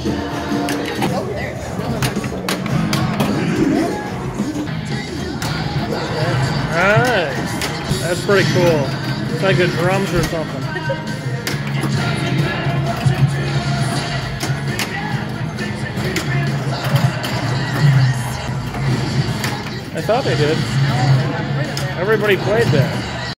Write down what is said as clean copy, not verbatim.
Oh, there. Nice. That's pretty cool. It's like the drums or something. I thought they did. Everybody played that.